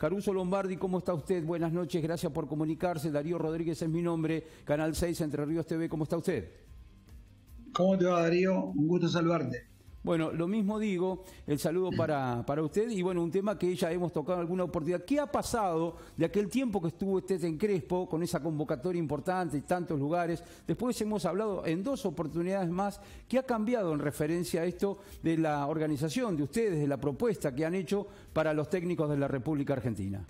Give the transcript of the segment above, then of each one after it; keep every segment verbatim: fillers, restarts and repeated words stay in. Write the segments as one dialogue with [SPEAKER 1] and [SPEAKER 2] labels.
[SPEAKER 1] Caruso Lombardi, ¿cómo está usted? Buenas noches, gracias por comunicarse. Darío Rodríguez es mi nombre, Canal seis, Entre Ríos T V, ¿cómo está usted?
[SPEAKER 2] ¿Cómo te va, Darío? Un gusto saludarte.
[SPEAKER 1] Bueno, lo mismo digo, el saludo para, para usted y bueno, un tema que ya hemos tocado en alguna oportunidad. ¿Qué ha pasado de aquel tiempo que estuvo usted en Crespo con esa convocatoria importante y tantos lugares? Después hemos hablado en dos oportunidades más. ¿Qué ha cambiado en referencia a esto de la organización de ustedes, de la propuesta que han hecho para los técnicos de la República Argentina?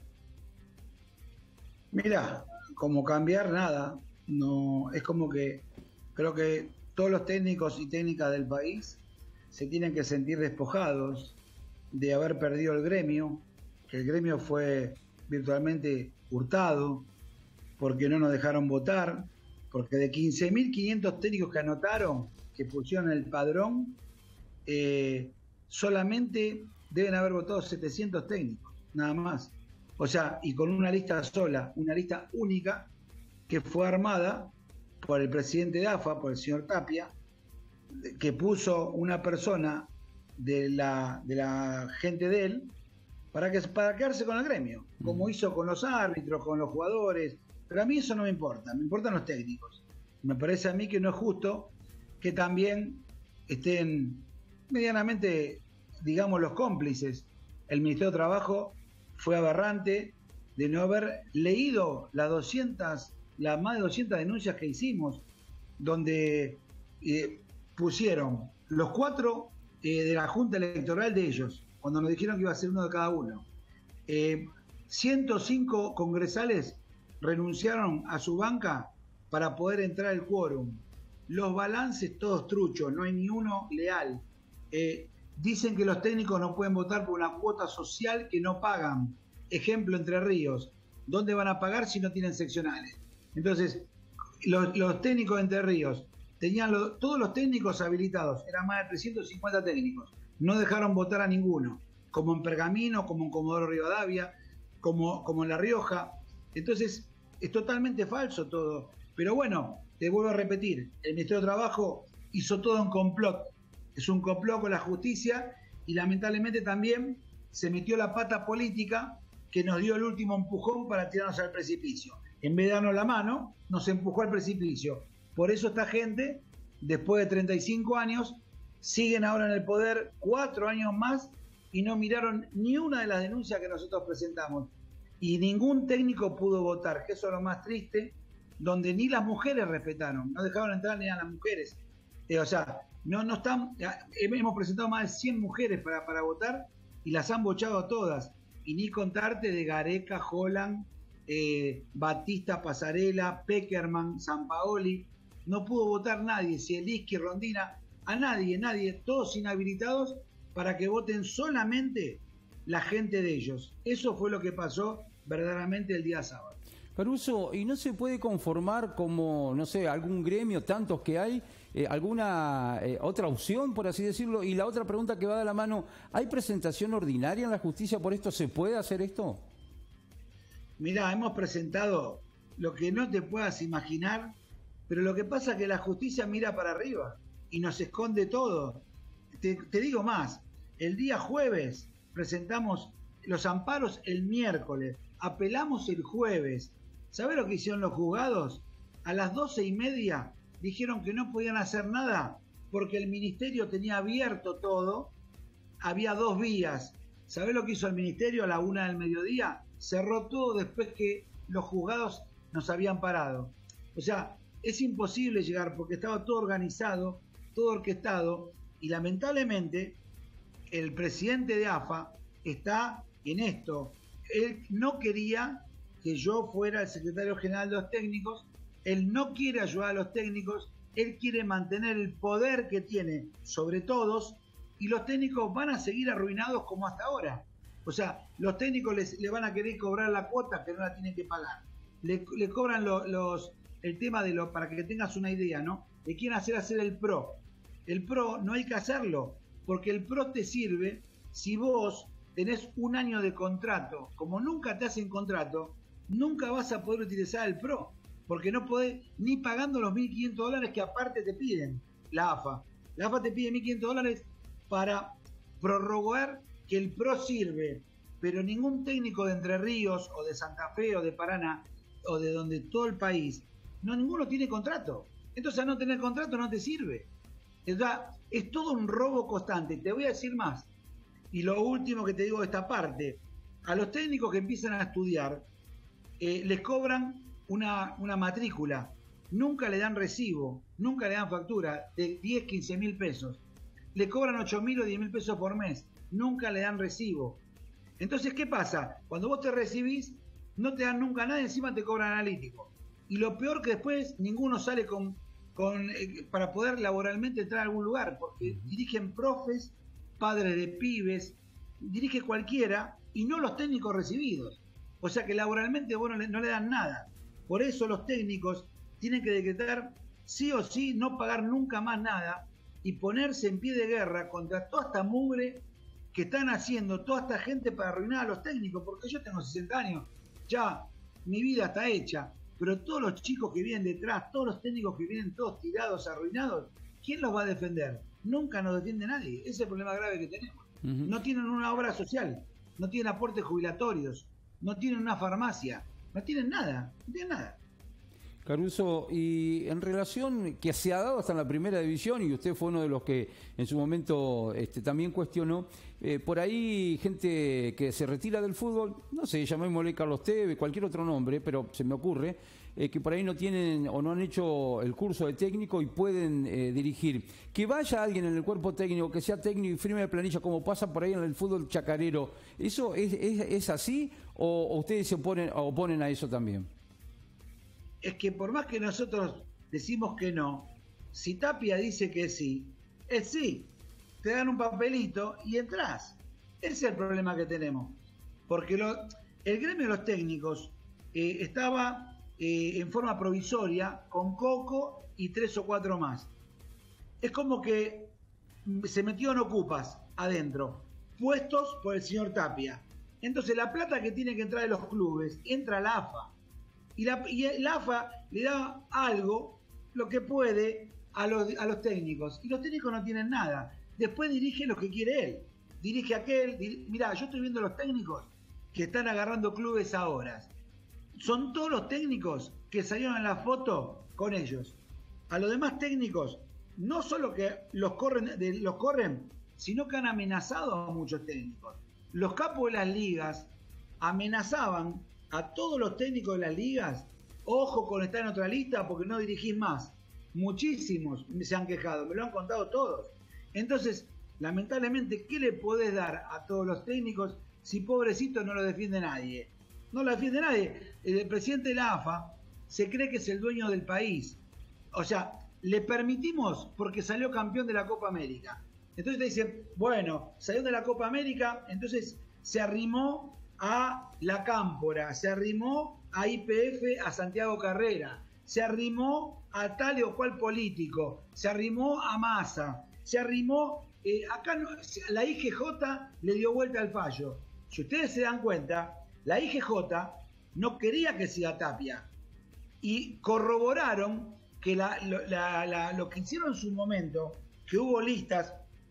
[SPEAKER 2] Mira, como cambiar nada, no es como que creo que todos los técnicos y técnicas del país se tienen que sentir despojados de haber perdido el gremio, que el gremio fue virtualmente hurtado, porque no nos dejaron votar, porque de quince mil quinientos técnicos que anotaron, que pusieron el padrón, eh, solamente deben haber votado setecientos técnicos, nada más. O sea, y con una lista sola, una lista única, que fue armada por el presidente de A F A, por el señor Tapia, que puso una persona de la, de la gente de él para, que, para quedarse con el gremio, como hizo con los árbitros, con los jugadores. Pero a mí eso no me importa, me importan los técnicos. Me parece a mí que no es justo que también estén medianamente, digamos, los cómplices. El Ministerio de Trabajo fue aberrante de no haber leído las doscientas, las más de doscientas denuncias que hicimos, donde eh, pusieron los cuatro eh, de la Junta Electoral de ellos, cuando nos dijeron que iba a ser uno de cada uno. Eh, ciento cinco congresales renunciaron a su banca para poder entrar al quórum. Los balances todos truchos, no hay ni uno leal. Eh, dicen que los técnicos no pueden votar por una cuota social que no pagan. Ejemplo, Entre Ríos. ¿Dónde van a pagar si no tienen seccionales? Entonces, los, los técnicos de Entre Ríos tenían lo, todos los técnicos habilitados, eran más de trescientos cincuenta técnicos, no dejaron votar a ninguno, como en Pergamino, como en Comodoro Rivadavia, como, como en La Rioja. Entonces, es totalmente falso todo. Pero bueno, te vuelvo a repetir, el Ministerio de Trabajo hizo todo un complot, es un complot con la justicia y lamentablemente también se metió la pata política que nos dio el último empujón para tirarnos al precipicio. En vez de darnos la mano, nos empujó al precipicio. Por eso esta gente, después de treinta y cinco años, siguen ahora en el poder cuatro años más y no miraron ni una de las denuncias que nosotros presentamos. Y ningún técnico pudo votar, que eso es lo más triste, donde ni las mujeres respetaron, no dejaron entrar ni a las mujeres. Eh, o sea, no, no están, hemos presentado más de cien mujeres para, para votar y las han bochado a todas. Y ni contarte de Gareca, Holland, eh, Batista, Pasarela, Peckerman, Sampaoli. No pudo votar nadie, Zielinski, Rondina, a nadie, nadie, todos inhabilitados para que voten solamente la gente de ellos. Eso fue lo que pasó verdaderamente el día sábado.
[SPEAKER 1] Caruso, ¿y no se puede conformar como, no sé, algún gremio, tantos que hay, eh, alguna eh, otra opción, por así decirlo? Y la otra pregunta que va de la mano, ¿hay presentación ordinaria en la justicia por esto? ¿Se puede hacer esto?
[SPEAKER 2] Mirá, hemos presentado lo que no te puedas imaginar, pero lo que pasa es que la justicia mira para arriba y nos esconde todo. Te, te digo más, el día jueves presentamos los amparos el miércoles, apelamos el jueves. ¿Sabés lo que hicieron los juzgados? A las doce y media dijeron que no podían hacer nada porque el ministerio tenía abierto todo, había dos vías. ¿Sabés lo que hizo el ministerio a la una del mediodía? Cerró todo después que los juzgados nos habían parado. O sea, es imposible llegar porque estaba todo organizado, todo orquestado y lamentablemente el presidente de A F A está en esto. Él no quería que yo fuera el secretario general de los técnicos, él no quiere ayudar a los técnicos, él quiere mantener el poder que tiene sobre todos y los técnicos van a seguir arruinados como hasta ahora. O sea, los técnicos les, le van a querer cobrar la cuota que no la tienen que pagar. Le, le cobran lo, los, el tema de lo, para que tengas una idea, ¿no? Le quieren hacer hacer el PRO. El PRO no hay que hacerlo, porque el PRO te sirve si vos tenés un año de contrato. Como nunca te hacen contrato, nunca vas a poder utilizar el PRO, porque no podés, ni pagando los mil quinientos dólares que aparte te piden la A F A. La A F A te pide mil quinientos dólares para prorrogar que el PRO sirve, pero ningún técnico de Entre Ríos o de Santa Fe o de Paraná o de donde todo el país, no, ninguno tiene contrato. Entonces, a no tener contrato no te sirve. O sea, es todo un robo constante. Te voy a decir más. Y lo último que te digo de esta parte, a los técnicos que empiezan a estudiar, eh, les cobran una, una matrícula, nunca le dan recibo, nunca le dan factura de diez, quince mil pesos, le cobran ocho mil o diez mil pesos por mes, nunca le dan recibo. Entonces, ¿qué pasa? Cuando vos te recibís, no te dan nunca nada y encima te cobran analítico. Y lo peor que después ninguno sale con, con eh, para poder laboralmente entrar a algún lugar, porque dirigen profes, padres de pibes, dirige cualquiera y no los técnicos recibidos. O sea que laboralmente bueno, no le dan nada. Por eso los técnicos tienen que decretar sí o sí no pagar nunca más nada y ponerse en pie de guerra contra toda esta mugre que están haciendo toda esta gente para arruinar a los técnicos, porque yo tengo sesenta años, ya mi vida está hecha, pero todos los chicos que vienen detrás, todos los técnicos que vienen todos tirados, arruinados, ¿quién los va a defender? Nunca nos defiende nadie. Ese es el problema grave que tenemos. Uh-huh. No tienen una obra social, no tienen aportes jubilatorios, no tienen una farmacia, no tienen nada, no tienen nada.
[SPEAKER 1] Caruso, y en relación que se ha dado hasta en la primera división, y usted fue uno de los que en su momento este, también cuestionó, eh, por ahí gente que se retira del fútbol, no sé, llamémosle Carlos Tevez, cualquier otro nombre, pero se me ocurre, eh, que por ahí no tienen o no han hecho el curso de técnico y pueden eh, dirigir. Que vaya alguien en el cuerpo técnico, que sea técnico y firme de planilla, como pasa por ahí en el fútbol chacarero, ¿eso es, es, es así o, o ustedes se oponen, oponen a eso también?
[SPEAKER 2] Es que por más que nosotros decimos que no, si Tapia dice que sí, es sí. Te dan un papelito y entras. Ese es el problema que tenemos. Porque lo, el gremio de los técnicos eh, estaba eh, en forma provisoria con Coco y tres o cuatro más. Es como que se metió en ocupas adentro, puestos por el señor Tapia. Entonces la plata que tiene que entrar de los clubes entra a la A F A. Y la, y la A F A le da algo, lo que puede, a los, a los técnicos. Y los técnicos no tienen nada. Después dirige lo que quiere él. Dirige aquel. Dir... Mirá, yo estoy viendo los técnicos que están agarrando clubes ahora. Son todos los técnicos que salieron en la foto con ellos. A los demás técnicos, no solo que los corren, de, los corren, sino que han amenazado a muchos técnicos. Los capos de las ligas amenazaban a todos los técnicos de las ligas, ojo con estar en otra lista porque no dirigís más. Muchísimos se han quejado, me lo han contado todos. Entonces, lamentablemente, ¿qué le podés dar a todos los técnicos si pobrecito no lo defiende nadie? No lo defiende nadie. El presidente de la A F A se cree que es el dueño del país. O sea, le permitimos porque salió campeón de la Copa América. Entonces te dicen, bueno, salió de la Copa América, entonces se arrimó a La Cámpora, se arrimó a Y P F, a Santiago Carrera, se arrimó a tal o cual político, se arrimó a Massa, se arrimó, eh, acá no, la I G J le dio vuelta al fallo. Si ustedes se dan cuenta, la I G J no quería que siga Tapia y corroboraron que la, la, la, lo que hicieron en su momento, que hubo listas,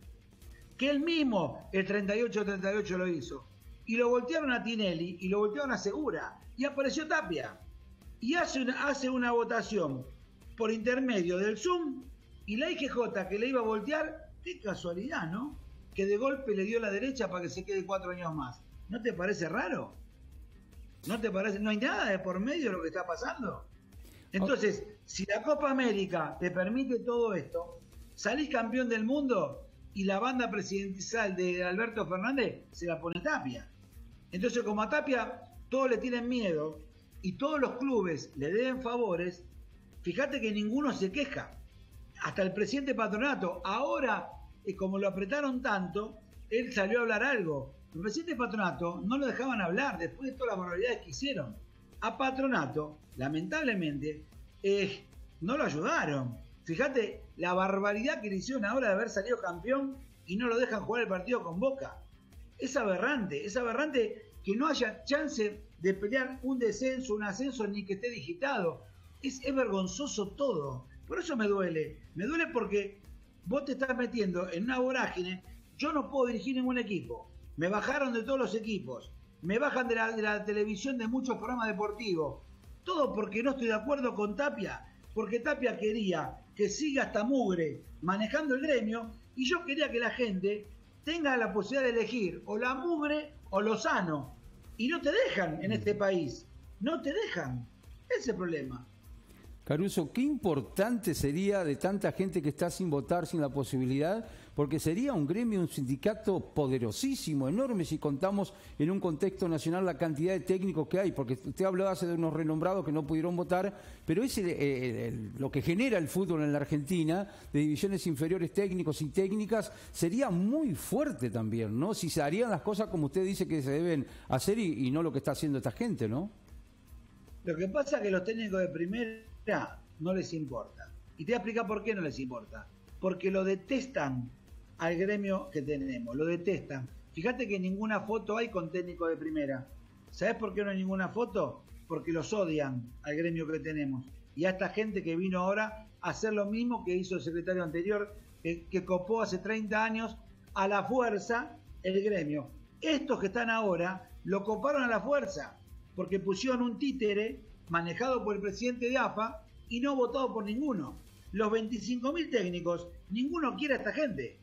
[SPEAKER 2] que él mismo el treinta y ocho treinta y ocho lo hizo. Y lo voltearon a Tinelli y lo voltearon a Segura. Y apareció Tapia. Y hace una, hace una votación por intermedio del Zoom y la I G J que le iba a voltear, qué casualidad, ¿no? Que de golpe le dio la derecha para que se quede cuatro años más. ¿No te parece raro? ¿No te parece? ¿No hay nada de por medio de lo que está pasando? Entonces, okay, si la Copa América te permite todo esto, salís campeón del mundo y la banda presidencial de Alberto Fernández se la pone Tapia. Entonces, como a Tapia todos le tienen miedo y todos los clubes le deben favores, fíjate que ninguno se queja. Hasta el presidente Patronato. Ahora, eh, como lo apretaron tanto, él salió a hablar algo. El presidente Patronato no lo dejaban hablar después de todas las barbaridades que hicieron. A Patronato, lamentablemente, eh, no lo ayudaron. Fíjate la barbaridad que le hicieron ahora de haber salido campeón y no lo dejan jugar el partido con Boca. Es aberrante, es aberrante que no haya chance de pelear un descenso, un ascenso, ni que esté digitado. Es, es vergonzoso todo. Por eso me duele. Me duele porque vos te estás metiendo en una vorágine. Yo no puedo dirigir ningún equipo. Me bajaron de todos los equipos. me bajan de la, de la televisión de muchos programas deportivos. Todo porque no estoy de acuerdo con Tapia, porque Tapia quería que siga hasta mugre manejando el gremio y yo quería que la gente tenga la posibilidad de elegir o la mugre o lo sano. Y no te dejan en este país, no te dejan. Ese es el problema.
[SPEAKER 1] Caruso, qué importante sería de tanta gente que está sin votar, sin la posibilidad, porque sería un gremio, un sindicato poderosísimo, enorme, si contamos en un contexto nacional la cantidad de técnicos que hay, porque usted habló hace de unos renombrados que no pudieron votar, pero es el, el, el, lo que genera el fútbol en la Argentina, de divisiones inferiores técnicos y técnicas, sería muy fuerte también, ¿no? Si se harían las cosas como usted dice que se deben hacer y, y no lo que está haciendo esta gente, ¿no?
[SPEAKER 2] Lo que pasa es que los técnicos de primera no les importa. Y te voy a explicar por qué no les importa. Porque lo detestan al gremio que tenemos, lo detestan. Fíjate que ninguna foto hay con técnicos de primera. ¿Sabés por qué no hay ninguna foto? Porque los odian al gremio que tenemos. Y a esta gente que vino ahora a hacer lo mismo que hizo el secretario anterior, que, que copó hace treinta años a la fuerza el gremio. Estos que están ahora lo coparon a la fuerza, porque pusieron un títere manejado por el presidente de A F A y no votado por ninguno. Los veinticinco mil técnicos, ninguno quiere a esta gente.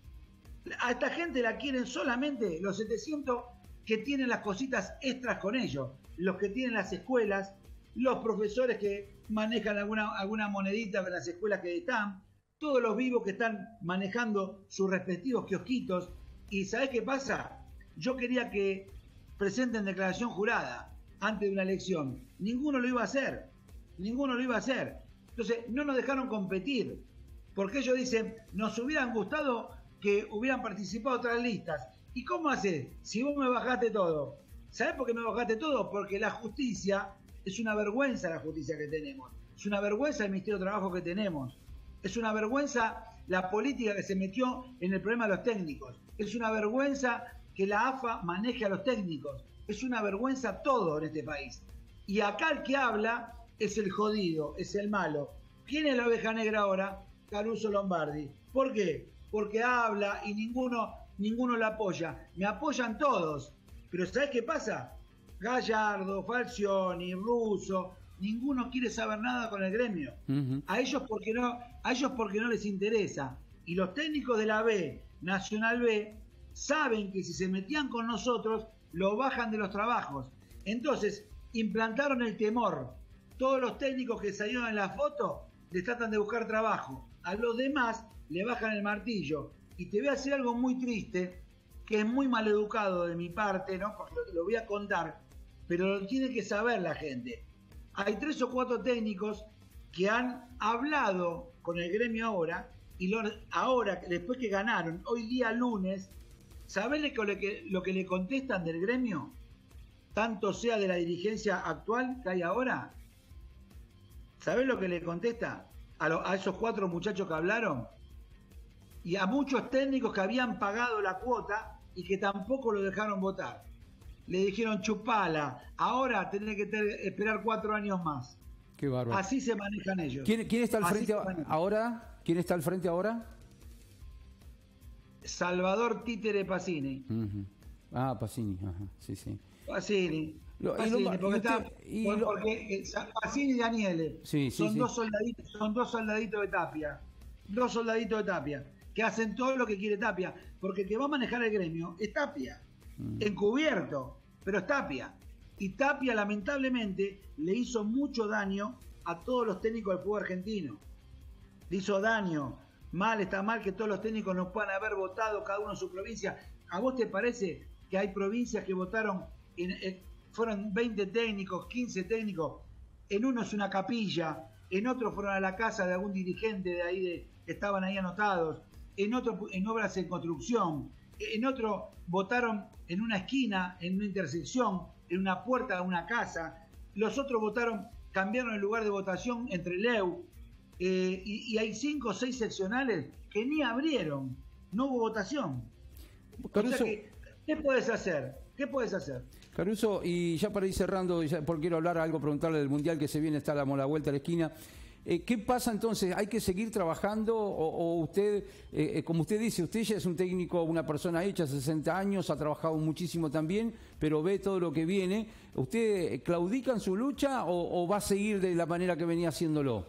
[SPEAKER 2] A esta gente la quieren solamente los setecientos que tienen las cositas extras con ellos, los que tienen las escuelas, los profesores que manejan alguna, alguna monedita de las escuelas que están, todos los vivos que están manejando sus respectivos kiosquitos. ¿Y sabés qué pasa? Yo quería que presenten declaración jurada antes de una elección. Ninguno lo iba a hacer. Ninguno lo iba a hacer. Entonces, no nos dejaron competir. Porque ellos dicen, nos hubieran gustado que hubieran participado otras listas. ¿Y cómo haces si vos me bajaste todo? ¿Sabés por qué me bajaste todo? Porque la justicia, es una vergüenza la justicia que tenemos. Es una vergüenza el Ministerio de Trabajo que tenemos. Es una vergüenza la política que se metió en el problema de los técnicos. Es una vergüenza que la A F A maneje a los técnicos. Es una vergüenza todo en este país. Y acá el que habla es el jodido, es el malo. ¿Quién es la oveja negra ahora? Caruso Lombardi. ¿Por qué? Porque habla y ninguno, ninguno la apoya. Me apoyan todos. Pero ¿sabés qué pasa? Gallardo, Falcioni, Russo, ninguno quiere saber nada con el gremio. Uh-huh. A ellos porque no, a ellos porque no les interesa. Y los técnicos de la B, Nacional B, saben que si se metían con nosotros, lo bajan de los trabajos. Entonces, implantaron el temor. Todos los técnicos que salieron en la foto les tratan de buscar trabajo. A los demás le bajan el martillo. Y te voy a decir algo muy triste, que es muy maleducado de mi parte, ¿no? Porque lo, lo voy a contar, pero lo tiene que saber la gente. Hay tres o cuatro técnicos que han hablado con el gremio ahora, y lo, ahora, después que ganaron, hoy día lunes, ¿sabés lo que, lo que le contestan del gremio? Tanto sea de la dirigencia actual que hay ahora. ¿Sabés lo que le contesta a, lo, a esos cuatro muchachos que hablaron? Y a muchos técnicos que habían pagado la cuota y que tampoco lo dejaron votar. Le dijeron chupala, ahora tenés que ter, esperar cuatro años más.
[SPEAKER 1] Qué bárbaro.
[SPEAKER 2] Así se manejan ellos.
[SPEAKER 1] ¿Quién, quién está al frente ahora? ¿Quién está al frente ahora?
[SPEAKER 2] Salvador Títere Pacini.
[SPEAKER 1] Uh-huh. Ah, Pacini, ajá, sí, sí.
[SPEAKER 2] Pacini.
[SPEAKER 1] Lo,
[SPEAKER 2] Pacini,
[SPEAKER 1] lo,
[SPEAKER 2] porque, está,
[SPEAKER 1] y
[SPEAKER 2] porque,
[SPEAKER 1] lo,
[SPEAKER 2] porque Pacini y Daniele
[SPEAKER 1] sí, sí,
[SPEAKER 2] son,
[SPEAKER 1] sí.
[SPEAKER 2] Dos soldaditos, son dos soldaditos de Tapia. Dos soldaditos de Tapia. Que hacen todo lo que quiere Tapia. Porque el que va a manejar el gremio es Tapia. Mm. Encubierto, pero es Tapia. Y Tapia, lamentablemente, le hizo mucho daño a todos los técnicos del fútbol argentino. Le hizo daño. Mal, está mal que todos los técnicos nos puedan haber votado cada uno en su provincia. ¿A vos te parece que hay provincias que votaron, en, en, fueron veinte técnicos, quince técnicos? En uno es una capilla, en otro fueron a la casa de algún dirigente de ahí de, que estaban ahí anotados, en otro en obras en construcción, en otro votaron en una esquina, en una intersección, en una puerta de una casa, los otros votaron, cambiaron el lugar de votación entre el E U. Eh, y, y hay cinco o seis seccionales que ni abrieron, no hubo votación.
[SPEAKER 1] Caruso,
[SPEAKER 2] o sea que, ¿qué puedes hacer? ¿Qué puedes hacer?
[SPEAKER 1] Caruso, y ya para ir cerrando, ya, porque quiero hablar algo, preguntarle del Mundial que se viene, está a la, la vuelta a la esquina. Eh, ¿Qué pasa entonces? ¿Hay que seguir trabajando o, o usted, eh, como usted dice, usted ya es un técnico, una persona hecha, sesenta años, ha trabajado muchísimo también, pero ve todo lo que viene? ¿Usted claudica en su lucha o, o va a seguir de la manera que venía haciéndolo?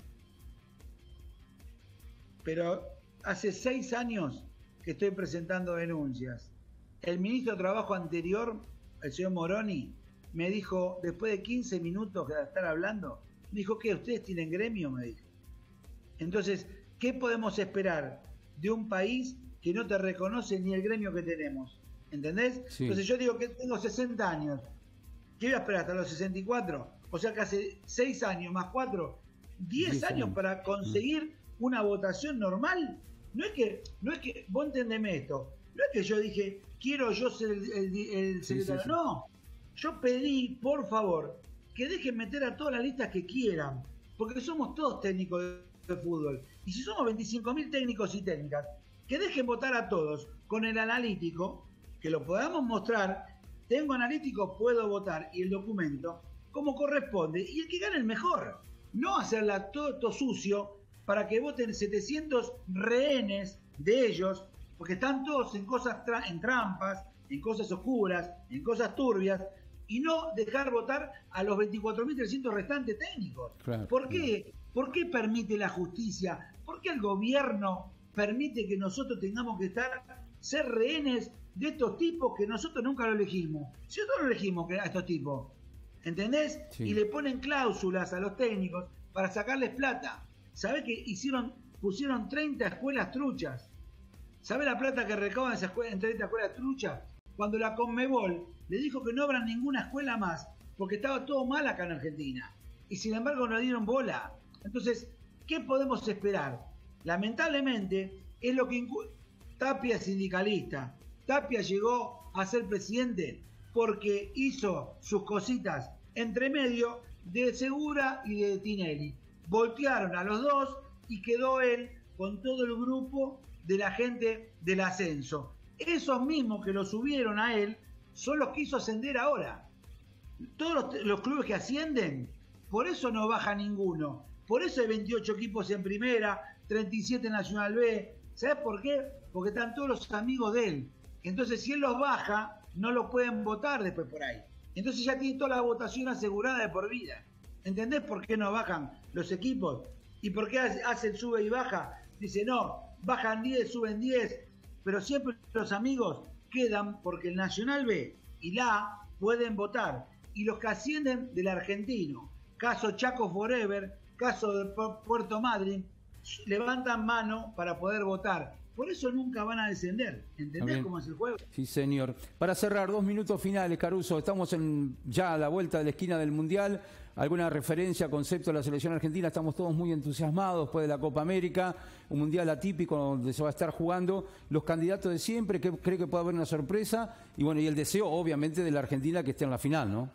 [SPEAKER 2] Pero hace seis años que estoy presentando denuncias. El ministro de Trabajo anterior, el señor Moroni, me dijo, después de quince minutos de estar hablando, me dijo, ¿qué? ¿Ustedes tienen gremio? Me dijo. Entonces, ¿qué podemos esperar de un país que no te reconoce ni el gremio que tenemos? ¿Entendés? Sí. Entonces yo digo que tengo sesenta años. ¿Qué voy a esperar hasta los sesenta y cuatro? O sea que hace seis años más cuatro, diez años para conseguir una votación normal. No es que, no es que, vos entendeme esto, no es que yo dije, quiero yo ser el, el, el sí, secretario, sí, sí. No, yo pedí, por favor, que dejen meter a todas las listas que quieran, porque somos todos técnicos de, de fútbol, y si somos veinticinco mil técnicos y técnicas, que dejen votar a todos con el analítico, que lo podamos mostrar, tengo analítico, puedo votar, y el documento, como corresponde, y el que gane el mejor, no hacerla todo esto sucio, para que voten setecientos rehenes de ellos, porque están todos en cosas tra en trampas, en cosas oscuras, en cosas turbias, y no dejar votar a los veinticuatro mil trescientos restantes técnicos. Claro, ¿Por qué? Claro. ¿Por qué permite la justicia? ¿Por qué el gobierno permite que nosotros tengamos que estar, ser rehenes de estos tipos que nosotros nunca lo elegimos? Si nosotros no elegimos a estos tipos, ¿entendés? Sí. Y le ponen cláusulas a los técnicos para sacarles plata. ¿Sabés que hicieron, pusieron treinta escuelas truchas? ¿Sabés la plata que recaudan esas escuelas, en treinta escuelas truchas? Cuando la Conmebol le dijo que no habrá ninguna escuela más, porque estaba todo mal acá en Argentina. Y sin embargo no dieron bola. Entonces, ¿qué podemos esperar? Lamentablemente, es lo que... Tapia es sindicalista. Tapia llegó a ser presidente porque hizo sus cositas entre medio de Segura y de Tinelli. Voltearon a los dos y quedó él con todo el grupo de la gente del ascenso. Esos mismos que lo subieron a él son los que hizo ascender ahora. Todos los, los clubes que ascienden, por eso no baja ninguno. Por eso hay veintiocho equipos en primera, treinta y siete en Nacional B. ¿Sabes por qué? Porque están todos los amigos de él. Entonces, si él los baja, no los pueden votar después por ahí. Entonces ya tiene toda la votación asegurada de por vida. ¿Entendés por qué no bajan los equipos? ¿Y por qué hace el sube y baja? Dice, no, bajan diez, suben diez, pero siempre los amigos quedan porque el Nacional B y la A pueden votar. Y los que ascienden del argentino, caso Chaco Forever, caso de Puerto Madryn, levantan mano para poder votar. Por eso nunca van a descender. ¿Entendés cómo es el juego?
[SPEAKER 1] Sí, señor. Para cerrar, dos minutos finales, Caruso. Estamos en ya a la vuelta de la esquina del Mundial. ¿Alguna referencia, concepto de la selección argentina? Estamos todos muy entusiasmados después de la Copa América, un Mundial atípico donde se va a estar jugando los candidatos de siempre. ¿Qué cree que puede haber una sorpresa? Y bueno, y el deseo, obviamente, de la Argentina que esté en la final, ¿no?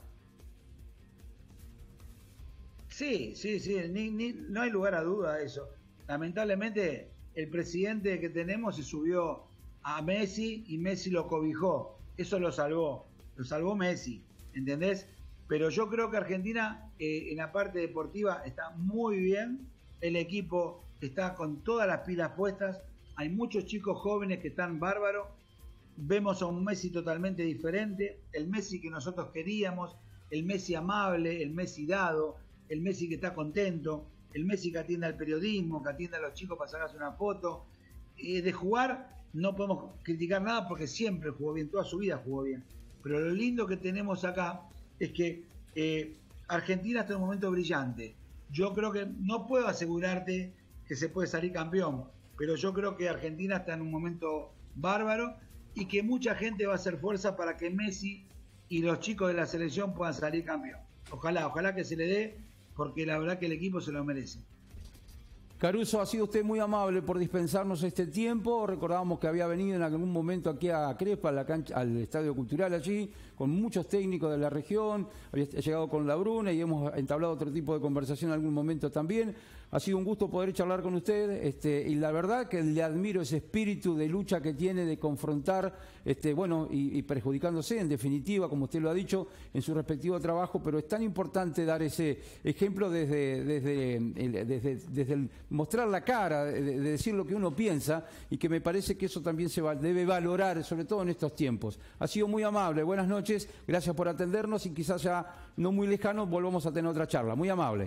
[SPEAKER 2] Sí, sí, sí. Ni, ni, no hay lugar a duda de eso. Lamentablemente, el presidente que tenemos se subió a Messi y Messi lo cobijó. Eso lo salvó. Lo salvó Messi, ¿entendés? Pero yo creo que Argentina eh, en la parte deportiva está muy bien. El equipo está con todas las pilas puestas. Hay muchos chicos jóvenes que están bárbaros. Vemos a un Messi totalmente diferente. El Messi que nosotros queríamos. El Messi amable, el Messi dado. El Messi que está contento. El Messi que atiende al periodismo, que atiende a los chicos para sacarse una foto. Eh, de jugar no podemos criticar nada porque siempre jugó bien. Toda su vida jugó bien. Pero lo lindo que tenemos acá es que eh, Argentina está en un momento brillante. Yo creo que no puedo asegurarte que se puede salir campeón, pero yo creo que Argentina está en un momento bárbaro y que mucha gente va a hacer fuerza para que Messi y los chicos de la selección puedan salir campeón. Ojalá, ojalá que se le dé, porque la verdad que el equipo se lo merece.
[SPEAKER 1] Caruso, ha sido usted muy amable por dispensarnos este tiempo. Recordábamos que había venido en algún momento aquí a Crespa, a la cancha, al Estadio Cultural allí, con muchos técnicos de la región. Había llegado con la Bruna y hemos entablado otro tipo de conversación en algún momento también. Ha sido un gusto poder charlar con usted, este, y la verdad que le admiro ese espíritu de lucha que tiene, de confrontar, este, bueno, y, y perjudicándose en definitiva, como usted lo ha dicho, en su respectivo trabajo, pero es tan importante dar ese ejemplo desde, desde, el, desde, desde el mostrar la cara, de, de decir lo que uno piensa, y que me parece que eso también se va, debe valorar, sobre todo en estos tiempos. Ha sido muy amable, buenas noches, gracias por atendernos y quizás ya no muy lejano volvamos a tener otra charla. Muy amable.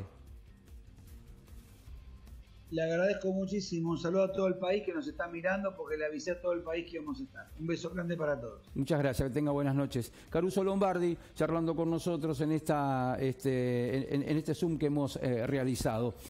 [SPEAKER 2] Le agradezco muchísimo, un saludo a todo el país que nos está mirando, porque le avisé a todo el país que íbamos a estar. Un beso grande para todos.
[SPEAKER 1] Muchas gracias, que tenga buenas noches. Caruso Lombardi charlando con nosotros en, esta, este, en, en este Zoom que hemos eh, realizado.